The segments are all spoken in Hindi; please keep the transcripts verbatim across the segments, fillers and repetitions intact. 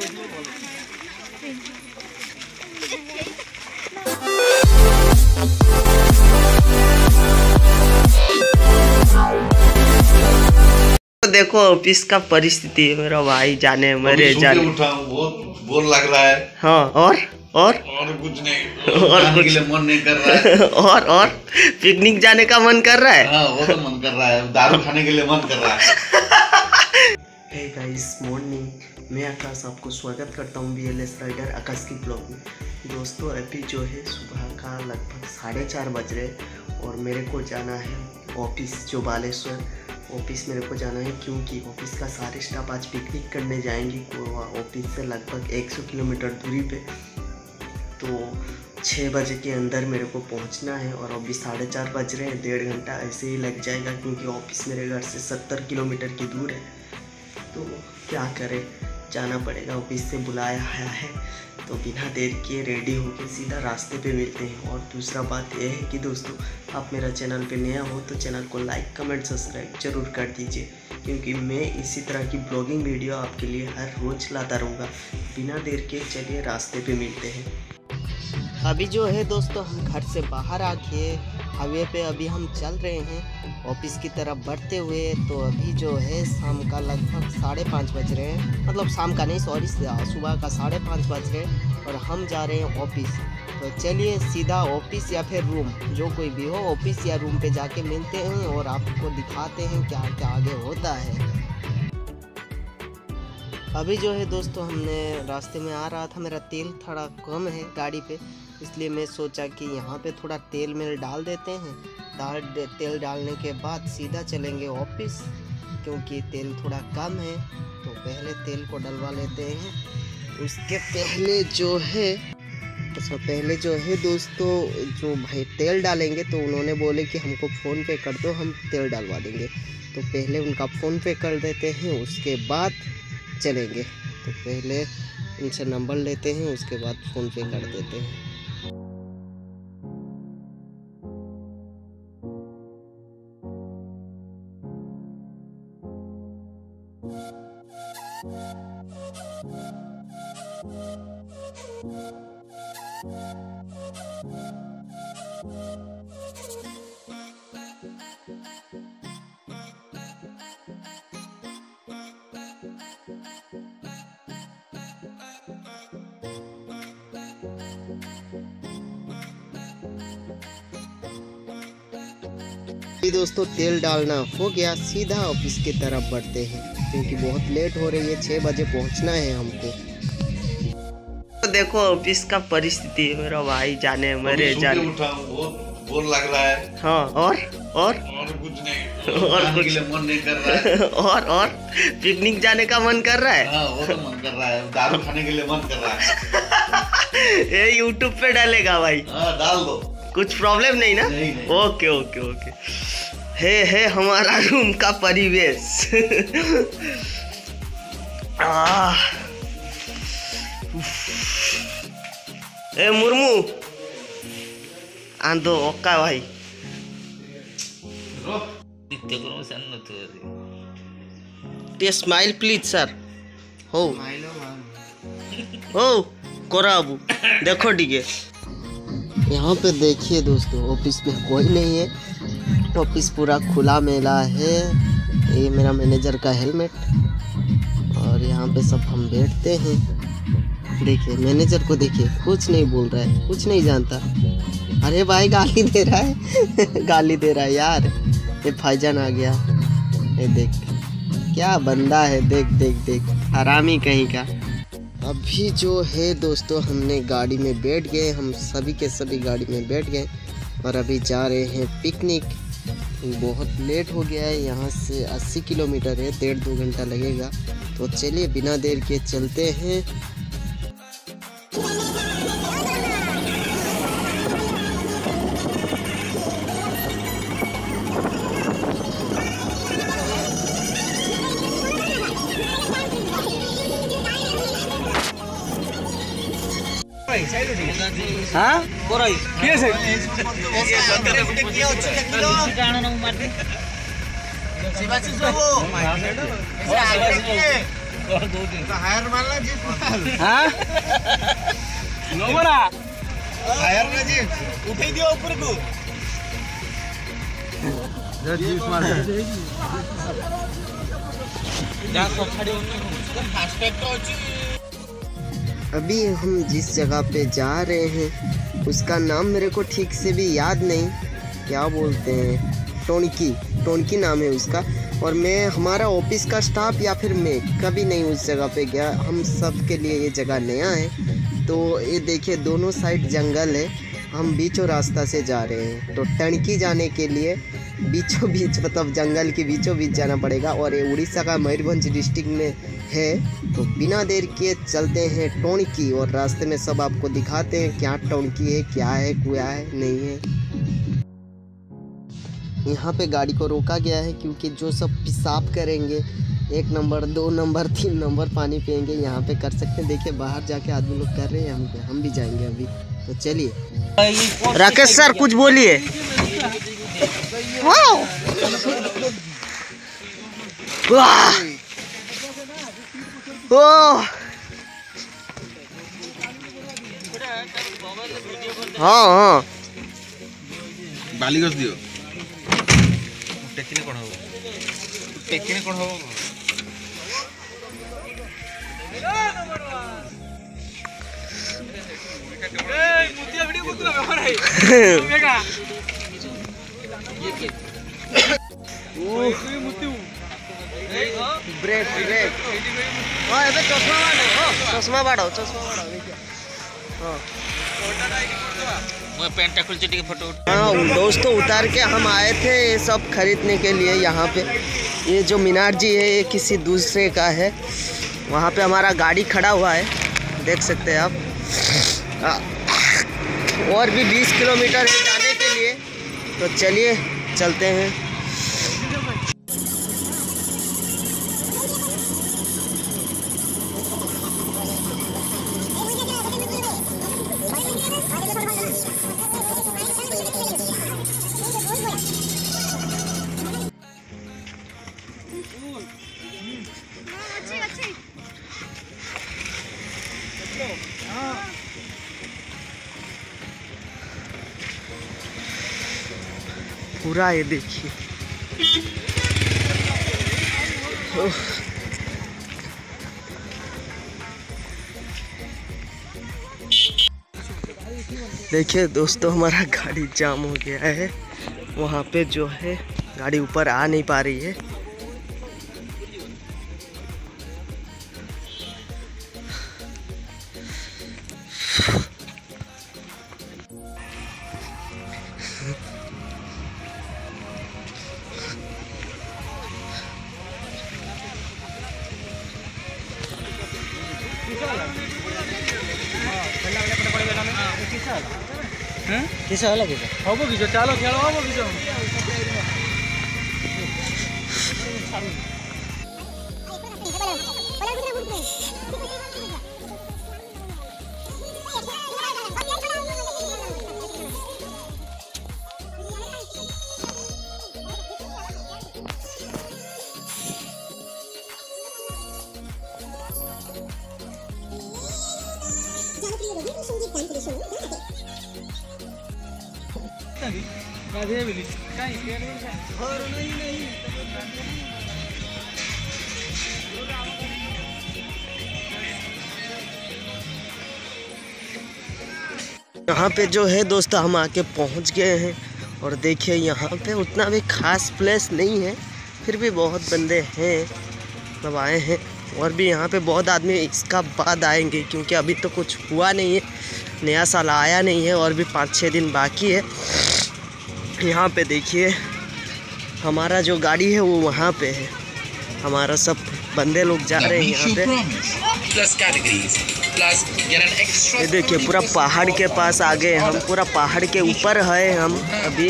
देखो ऑफिस का परिस्थिति है मेरा भाई, जाने मरे जाने। बहुत बोर लग रहा है। हाँ और और और कुछ नहीं, और जाने कुछ के लिए मन नहीं कर रहा है। और और पिकनिक जाने का मन कर रहा है। हाँ वो तो मन कर रहा है, दारू खाने के लिए मन कर रहा है। हे गाइस मॉर्निंग, मैं आकाश आपको स्वागत करता हूँ बीएलएस राइडर आकाश की ब्लॉग में। दोस्तों अभी जो है सुबह का लगभग साढ़े चार बज रहे और मेरे को जाना है ऑफिस, जो बालेश्वर ऑफिस मेरे को जाना है, क्योंकि ऑफिस का सारे स्टाफ आज पिकनिक करने जाएंगे ऑफिस से लगभग सौ किलोमीटर दूरी पे। तो छः बजे के अंदर मेरे को पहुंचना है और अभी साढ़े चार बज रहे हैं, डेढ़ घंटा ऐसे ही लग जाएगा क्योंकि ऑफिस मेरे घर से सत्तर किलोमीटर की दूर है। तो क्या करें, जाना पड़ेगा, ऑफिस से बुलाया है तो बिना देर किए रेडी होके सीधा रास्ते पे मिलते हैं। और दूसरा बात यह है कि दोस्तों आप मेरा चैनल पे नया हो तो चैनल को लाइक कमेंट सब्सक्राइब जरूर कर दीजिए, क्योंकि मैं इसी तरह की ब्लॉगिंग वीडियो आपके लिए हर रोज़ लाता रहूँगा। बिना देर के चलिए रास्ते पे मिलते हैं। अभी जो है दोस्तों हम घर से बाहर आके हाईवे पे अभी हम चल रहे हैं ऑफिस की तरफ बढ़ते हुए। तो अभी जो है शाम का लगभग साढ़े पाँच बज रहे हैं, मतलब शाम का नहीं सॉरी सुबह का साढ़े पाँच बज रहे हैं और हम जा रहे हैं ऑफिस। तो चलिए सीधा ऑफिस या फिर रूम, जो कोई भी हो, ऑफिस या रूम पे जाके मिलते हैं और आपको दिखाते हैं क्या क्या आगे होता है। अभी जो है दोस्तों हमने रास्ते में आ रहा था, मेरा तेल थोड़ा कम है गाड़ी पे, इसलिए मैं सोचा कि यहाँ पे थोड़ा तेल में डाल देते हैं। दाल तेल डालने के बाद सीधा चलेंगे ऑफिस, क्योंकि तेल थोड़ा कम है। तो पहले तेल को डलवा लेते हैं। उसके पहले जो है उससे पहले जो है दोस्तों जो भाई तेल डालेंगे तो उन्होंने बोले कि हमको फ़ोन पे कर दो, हम तेल डलवा देंगे। तो पहले उनका फ़ोन पे कर देते हैं, उसके बाद चलेंगे। तो पहले उनसे नंबर लेते हैं, उसके बाद फ़ोन पे कर देते हैं। दोस्तों तेल डालना हो गया, सीधा ऑफिस की तरफ बढ़ते हैं क्योंकि बहुत लेट हो रही है, छः बजे पहुंचना है हमको। तो देखो ऑफिस का परिस्थिति है मेरा भाई, जाने मरे जाने। बहुत बोर लग रहा है। हाँ और और और कुछ नहीं, और जाने कुछ के लिए मन नहीं कर रहा है। और और पिकनिक जाने का मन कर रहा है। हाँ वो तो मन कर रहा है, दारू खाने के लिए मन कर रहा है। ये यूट्यूब पे डालेगा भाई? हाँ डाल दो, कुछ प्रॉब्लम नहीं ना? नहीं, नहीं। Okay okay okay. है है हमारा रूम का परिवेश। आ, ए मुर्मू आंदो ओका भाई। Smile please sir. हो हो कोरा अबू देखो टीके। यहाँ पे देखिए दोस्तों ऑफिस में कोई नहीं है, ऑफिस पूरा खुला मेला है। ये मेरा मैनेजर का हेलमेट और यहाँ पे सब हम बैठते हैं। देखिए मैनेजर को देखिए, कुछ नहीं बोल रहा है, कुछ नहीं जानता। अरे भाई गाली दे रहा है। गाली दे रहा है यार। ये भाईजान आ गया, ये देख क्या बंदा है, देख देख देख हरामी कहीं का। अभी जो है दोस्तों हमने गाड़ी में बैठ गए, हम सभी के सभी गाड़ी में बैठ गए और अभी जा रहे हैं पिकनिक। बहुत लेट हो गया है, यहाँ से अस्सी किलोमीटर है, डेढ़ दो घंटा लगेगा। तो चलिए बिना देर के चलते हैं। हाँ कोराई किए से किए अच्छे किलो जानो न मारते सेवासी जो वो ऐसे आगे किए हायर मारला जी हां नोबरा हायर ना जी उठै दियो ऊपर को जो जीप मार जा सब छाड़ी फास्ट टैग तो अछि। अभी हम जिस जगह पे जा रहे हैं उसका नाम मेरे को ठीक से भी याद नहीं, क्या बोलते हैं, टोनकी टोनकी नाम है उसका। और मैं हमारा ऑफिस का स्टाफ या फिर मैं कभी नहीं उस जगह पे गया, हम सब के लिए ये जगह नया है। तो ये देखिए दोनों साइड जंगल है, हम बीचों रास्ता से जा रहे हैं। तो टोनकी जाने के लिए बीचों बीच मतलब जंगल के बीचों बीच जाना पड़ेगा और ये उड़ीसा का मयूरभंज डिस्ट्रिक्ट में है। तो बिना देर किए चलते हैं टोनकी और रास्ते में सब आपको दिखाते हैं क्या टोनकी है, क्या है, क्या है नहीं है। यहाँ पे गाड़ी को रोका गया है क्योंकि जो सब पेशाब करेंगे एक नंबर दो नंबर तीन नंबर पानी पियेंगे यहाँ पे कर सकते हैं। देखिए बाहर जाके आदमी लोग कर रहे हैं, हम हम भी जाएंगे अभी। तो चलिए राकेश सर कुछ बोलिए। हाँ हाँ बालीगस दियो टेकिने कोन हो टेकिने कोन हो ए मुतिया वीडियो को तो हो रही मेगा ये के ओ मुतियो ब्रेक ब्रेक हां एबे चश्मा बाड़ो चश्मा बाड़ो चश्मा बाड़ो देखिए। हां मैं पेंट खुल चिटी के फोटो। हाँ दोस्तों उतार के हम आए थे ये सब खरीदने के लिए यहाँ पे। ये जो मीनार जी है ये किसी दूसरे का है, वहाँ पे हमारा गाड़ी खड़ा हुआ है देख सकते हैं आप। आ, और भी बीस किलोमीटर है जाने के लिए, तो चलिए चलते हैं। पूरा ये देखिए देखिए दोस्तों हमारा गाड़ी जाम हो गया है, वहाँ पे जो है गाड़ी ऊपर आ नहीं पा रही है। किस वाला किस हबो किजो चलो खेलो हबो किजो गाधे बिली काई और नहीं नहीं यहाँ पे जो है दोस्तों हम आके पहुँच गए हैं और देखिए यहाँ पे उतना भी खास प्लेस नहीं है, फिर भी बहुत बंदे हैं मतलब आए हैं। और भी यहाँ पे बहुत आदमी इसका बाद आएंगे क्योंकि अभी तो कुछ हुआ नहीं है, नया साल आया नहीं है और भी पाँच छः दिन बाकी है। यहाँ पे देखिए हमारा जो गाड़ी है वो वहाँ पे है, हमारा सब बंदे लोग जा रहे हैं यहाँ पे। ये देखिए पूरा पहाड़ के पास आ गए हम, पूरा पहाड़ के ऊपर है हम अभी।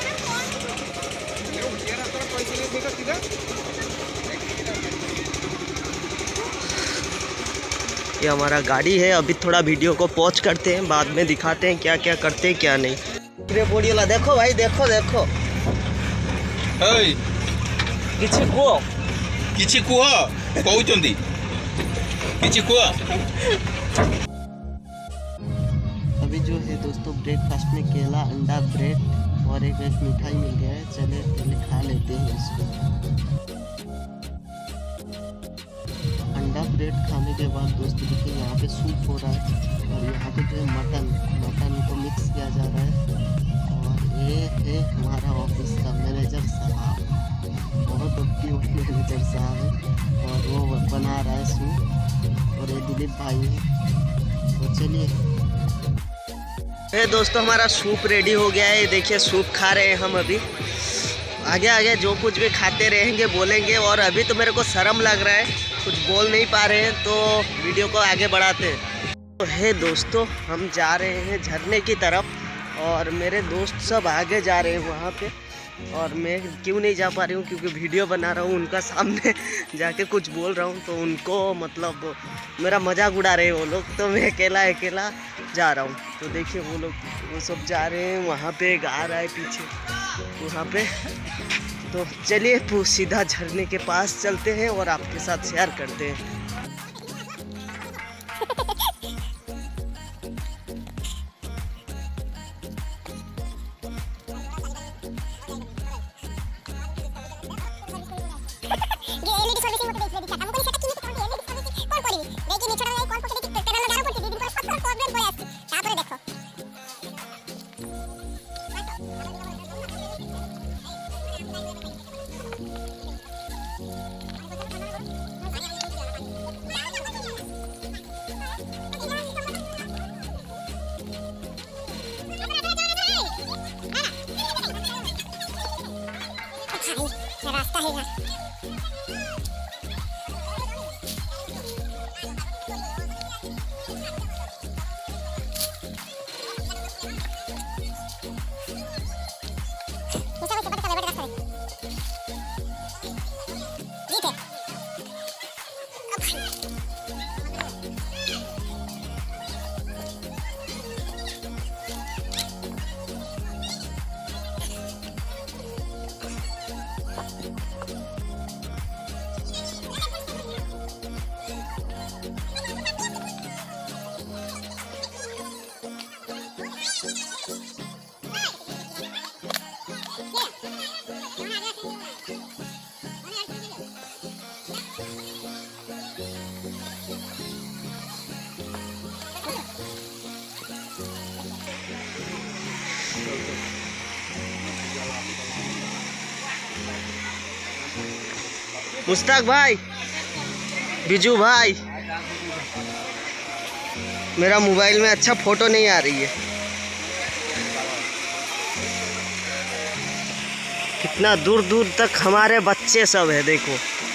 ये हमारा गाड़ी है, अभी थोड़ा वीडियो को पॉज करते हैं, बाद में दिखाते हैं क्या क्या करते हैं क्या नहीं। बोलिए देखो भाई देखो देखो हेय किछि कुओ किछि कुह कहउचंदी नीचे को अभी जो है दोस्तों ब्रेकफास्ट में केला, अंडा, ब्रेड और एक एक मिठाई मिल गया है। चले पहले खा लेते हैं इसको। अंडा ब्रेड खाने के बाद दोस्तों देखिए यहाँ पे सूप हो रहा है और यहाँ पे जो है मटन मटन को मिक्स किया जा रहा है। और ये है हमारा ऑफिस का मैनेजर साहब, बहुत क्यूट मैनेजर साहब है और वो बना रहा है सूप। और ये दिलीप भाई है। तो चलिए ये दोस्तों हमारा सूप रेडी हो गया है। देखिए सूप खा रहे हैं हम अभी। आगे आगे जो कुछ भी खाते रहेंगे बोलेंगे। और अभी तो मेरे को शर्म लग रहा है, कुछ बोल नहीं पा रहे हैं, तो वीडियो को आगे बढ़ाते हैं। तो है दोस्तों हम जा रहे हैं झरने की तरफ और मेरे दोस्त सब आगे जा रहे हैं वहाँ पे। और मैं क्यों नहीं जा पा रही हूँ क्योंकि वीडियो बना रहा हूँ उनका सामने जाके कुछ बोल रहा हूँ तो उनको मतलब मेरा मजाक उड़ा रहे हैं वो लोग। तो मैं अकेला अकेला जा रहा हूँ। तो देखिए वो लोग वो सब जा रहे हैं। वहाँ पे एक आ रहा है पीछे वहाँ पे। तो चलिए सीधा झरने के पास चलते हैं और आपके साथ शेयर करते हैं। रास्ता है मुश्ताक भाई, बिजू भाई, मेरा मोबाइल में अच्छा फोटो नहीं आ रही है। कितना दूर दूर तक हमारे बच्चे सब है देखो।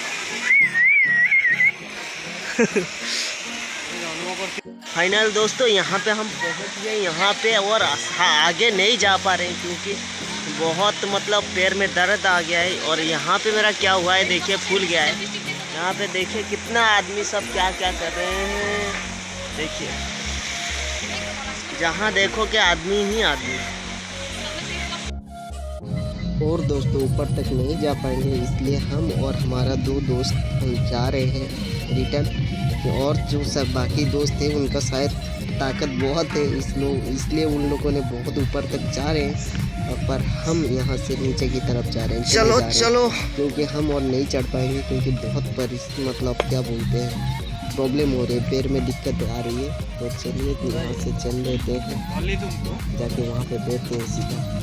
फाइनल दोस्तों यहाँ पे हम पहुँच गए यहाँ पे और आगे नहीं जा पा रहे हैं क्योंकि बहुत मतलब पैर में दर्द आ गया है। और यहाँ पे मेरा क्या हुआ है देखिए, फूल गया है। यहाँ पे देखिए कितना आदमी सब क्या क्या कर रहे हैं। देखिए जहाँ देखो कि आदमी ही आदमी। और दोस्तों ऊपर तक नहीं जा पाएंगे इसलिए हम और हमारा दो दोस्त हम जा रहे हैं रिटर्न। और जो सब बाकी दोस्त हैं उनका शायद ताकत बहुत है इस लोग इसलिए उन लोगों ने बहुत ऊपर तक जा रहे हैं। पर हम यहाँ से नीचे की तरफ जा रहे हैं। चलो चलो क्योंकि हम और नहीं चढ़ पाएंगे क्योंकि बहुत परिस्थिति मतलब क्या बोलते हैं प्रॉब्लम हो रही है, पैर में दिक्कत आ रही है। तो चलिए फिर यहाँ से चल लेते हैं, जाके वहाँ पे बैठते हैं सीधा।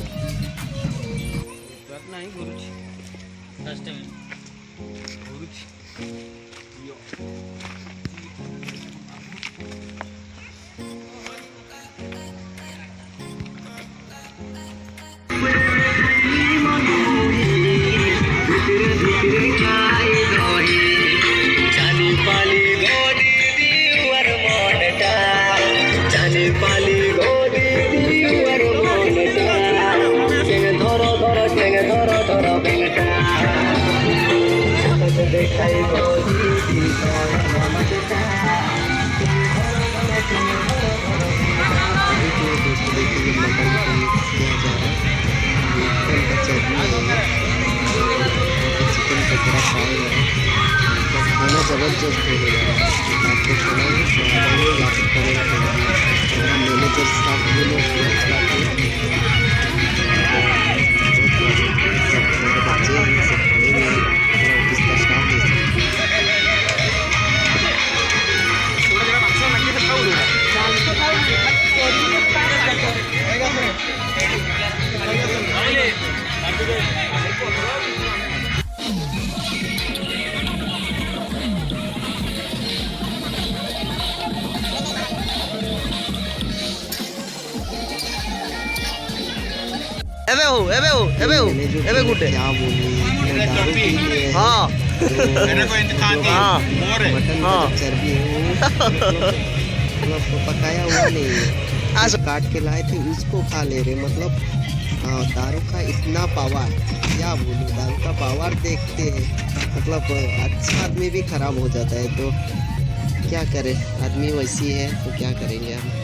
ज़बरदस्त होने लगा। आपको खाना है तो आ जाइए या फिर कमेंट करिए। मेरा मैनेजर साहब वो लोग खिलाते हैं, सब मेरे बच्चे हैं, सब खड़े हुए हैं, पूरा ऑफिस का स्टाफ है। एबे हो एबे हो एबे हो एबे गुटे क्या बोलूं, इतना दारू पी लिए हैं। हाँ मैंने कोई इंतकाम नहीं हाँ और है मटन हाँ। का चर्बी है मतलब मतलब पकाया हुआ नहीं है, आज काट के लाए थे उसको खा ले रहे। मतलब हाँ, दारू का इतना पावर, क्या बोलूं, दारू का पावर देखते हैं मतलब अच्छा आदमी भी खराब हो जाता है। तो क्या करें, आदमी वैसी है तो क्या करेंगे हम।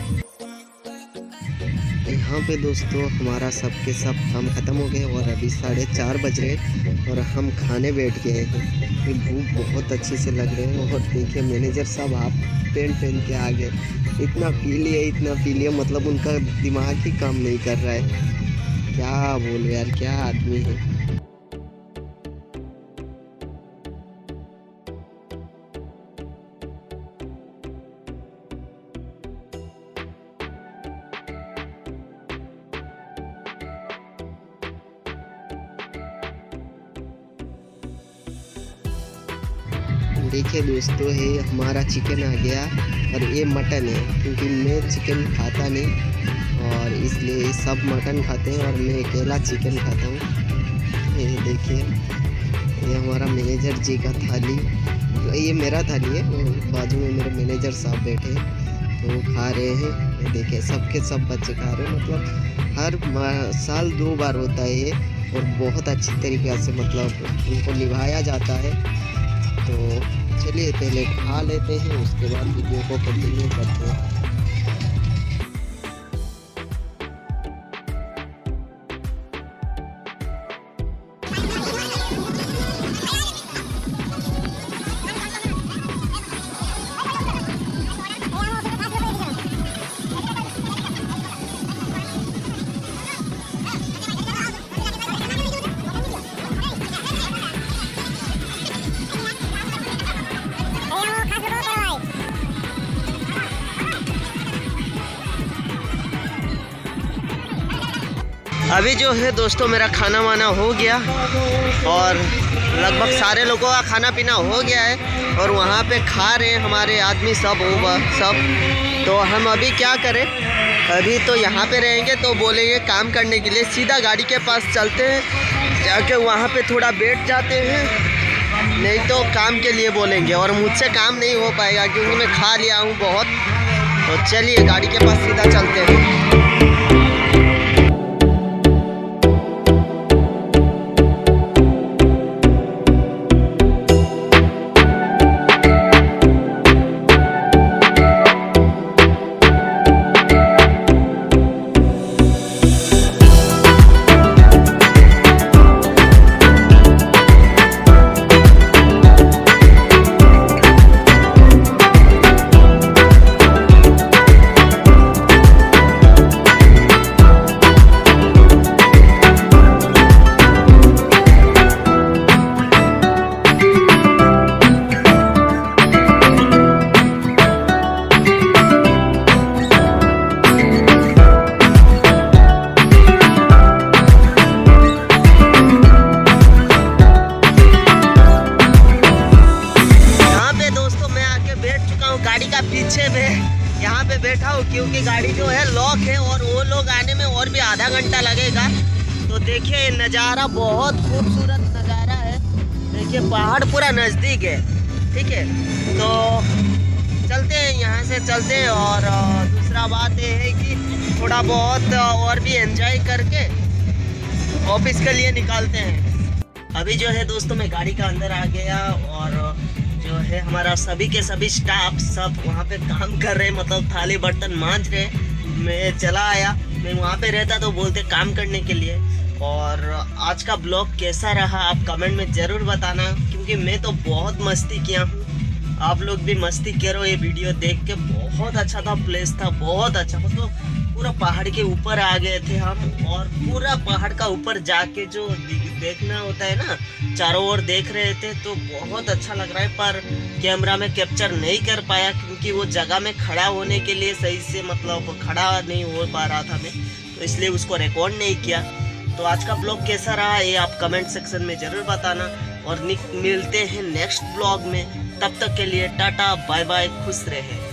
यहाँ पे दोस्तों हमारा सब के सब काम ख़त्म हो गए और अभी साढ़े चार बज रहे और हम खाने बैठ गए हैं। ये भूख बहुत अच्छे से लग रहे हैं। और देखिए मैनेजर साहब हाफ पेंट पहन के आ गए, इतना पी लिए इतना पी लिए, मतलब उनका दिमाग ही काम नहीं कर रहा है। क्या बोलो यार, क्या आदमी है। देखिए दोस्तों, है हमारा चिकन आ गया और ये मटन है, क्योंकि मैं चिकन खाता नहीं और इसलिए सब मटन खाते हैं और मैं अकेला चिकन खाता हूँ। ये देखिए, ये हमारा मैनेजर जी का थाली, ये मेरा थाली है, बाजू में मेरे मैनेजर साहब बैठे हैं तो वो खा रहे हैं। ये देखिए सबके सब बच्चे खा रहे हैं। मतलब हर साल दो बार होता है ये और बहुत अच्छी तरीके से मतलब उनको निभाया जाता है। तो चलिए पहले खा लेते हैं, उसके बाद वीडियो को कंटिन्यू करते हैं। अभी जो है दोस्तों मेरा खाना वाना हो गया और लगभग सारे लोगों का खाना पीना हो गया है और वहाँ पे खा रहे हैं हमारे आदमी सब वो सब। तो हम अभी क्या करें, अभी तो यहाँ पे रहेंगे तो बोलेंगे काम करने के लिए सीधा गाड़ी के पास चलते हैं, जाके वहाँ पे थोड़ा बैठ जाते हैं, नहीं तो काम के लिए बोलेंगे और मुझसे काम नहीं हो पाएगा क्योंकि मैं खा लिया हूँ बहुत। तो चलिए गाड़ी के पास सीधा चलते हैं। पीछे में यहाँ पे बैठा हूँ क्योंकि गाड़ी जो है लॉक है और वो लोग आने में और भी आधा घंटा लगेगा। तो देखिए नज़ारा बहुत खूबसूरत नज़ारा है। देखिए पहाड़ पूरा नज़दीक है, ठीक है। तो चलते हैं, यहाँ से चलते हैं। और दूसरा बात ये है कि थोड़ा बहुत और भी एंजॉय करके ऑफिस के लिए निकालते हैं। अभी जो है दोस्तों मैं गाड़ी का अंदर आ गया और जो है हमारा सभी के सभी स्टाफ सब वहाँ पे काम कर रहे हैं, मतलब थाली बर्तन मांज रहे। मैं चला आया, मैं वहाँ पे रहता तो बोलते काम करने के लिए, और आज का ब्लॉग कैसा रहा आप कमेंट में ज़रूर बताना, क्योंकि मैं तो बहुत मस्ती किया हूँ, आप लोग भी मस्ती करो। ये वीडियो देख के बहुत अच्छा था, प्लेस था बहुत अच्छा, मतलब पूरा पहाड़ के ऊपर आ गए थे हम, और पूरा पहाड़ का ऊपर जाके जो देखना होता है ना, चारों ओर देख रहे थे, तो बहुत अच्छा लग रहा है। पर कैमरा में कैप्चर नहीं कर पाया, क्योंकि वो जगह में खड़ा होने के लिए सही से मतलब खड़ा नहीं हो पा रहा था मैं, तो इसलिए उसको रिकॉर्ड नहीं किया। तो आज का ब्लॉग कैसा रहा ये आप कमेंट सेक्शन में ज़रूर बताना, और मिलते हैं नेक्स्ट ब्लॉग में। तब तक के लिए टाटा बाय बाय, खुश रहे।